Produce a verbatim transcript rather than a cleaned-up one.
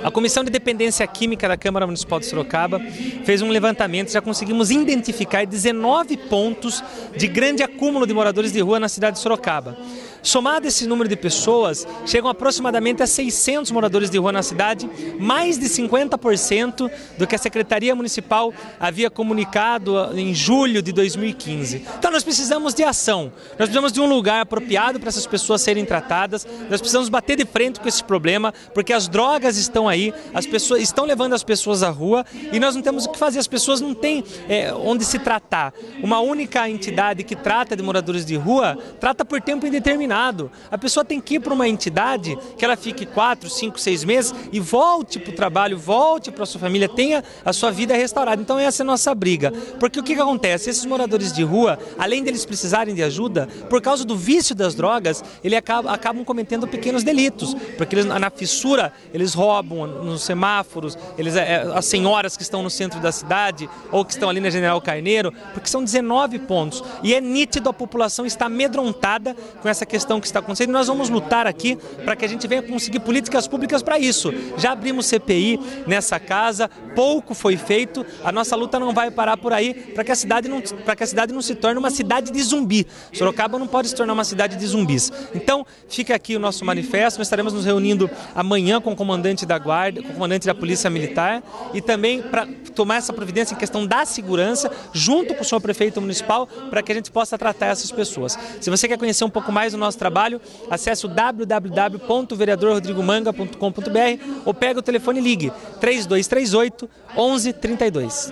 A Comissão de Dependência Química da Câmara Municipal de Sorocaba fez um levantamento, já conseguimos identificar dezenove pontos de grande acúmulo de moradores de rua na cidade de Sorocaba. Somado esse número de pessoas, chegam aproximadamente a seiscentos moradores de rua na cidade, mais de cinquenta por cento do que a Secretaria Municipal havia comunicado em julho de dois mil e quinze. Então nós precisamos de ação, nós precisamos de um lugar apropriado para essas pessoas serem tratadas, nós precisamos bater de frente com esse problema, porque as drogas estão aí, as pessoas estão levando as pessoas à rua e nós não temos o que fazer, as pessoas não têm é, onde se tratar. Uma única entidade que trata de moradores de rua, trata por tempo indeterminado. A pessoa tem que ir para uma entidade que ela fique quatro, cinco, seis meses e volte para o trabalho, volte para a sua família, tenha a sua vida restaurada. Então essa é a nossa briga. Porque o que, que acontece? Esses moradores de rua, além deles precisarem de ajuda, por causa do vício das drogas, eles acabam, acabam cometendo pequenos delitos. Porque eles, na fissura, eles roubam nos semáforos, eles, é, as senhoras que estão no centro da cidade ou que estão ali na General Carneiro, porque são dezenove pontos. E é nítido, a população está amedrontada com essa questão que está acontecendo e nós vamos lutar aqui para que a gente venha conseguir políticas públicas para isso. Já abrimos C P I nessa casa, pouco foi feito, a nossa luta não vai parar por aí para que a cidade não, para que a cidade não se torne uma cidade de zumbi. Sorocaba não pode se tornar uma cidade de zumbis. Então fica aqui o nosso manifesto, nós estaremos nos reunindo amanhã com o comandante da guarda, com o comandante da Polícia Militar e também para tomar essa providência em questão da segurança junto com o senhor prefeito municipal para que a gente possa tratar essas pessoas. Se você quer conhecer um pouco mais do nosso trabalho, acesse o w w w ponto vereador rodrigo manga ponto com ponto br ou pega o telefone e ligue três dois três oito, onze trinta e dois.